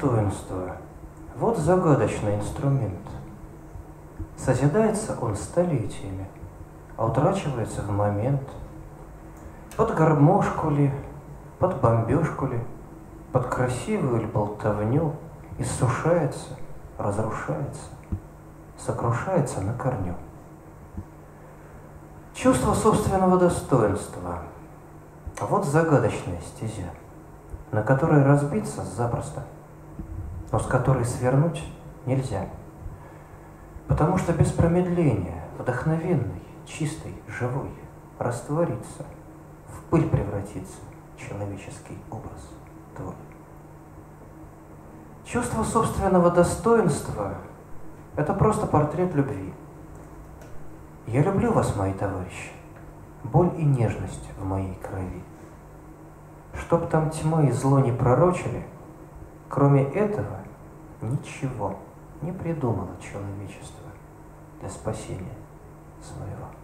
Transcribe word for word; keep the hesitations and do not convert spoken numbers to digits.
достоинства — вот загадочный инструмент. Созидается он столетиями, а утрачивается в момент. Под гармошку ли, под бомбежку ли, под красивую ли болтовню иссушается, разрушается, сокрушается на корню. Чувство собственного достоинства — вот загадочная стезя, на которой разбиться запросто, но с которой свернуть нельзя. Потому что без промедления вдохновенный, чистый, живой растворится, в пыль превратится человеческий образ твой. Чувство собственного достоинства — это просто портрет любви. Я люблю вас, мои товарищи, боль и нежность в моей крови. Чтоб там тьма и зло не пророчили, кроме этого ничего не придумало человечество для спасения своего.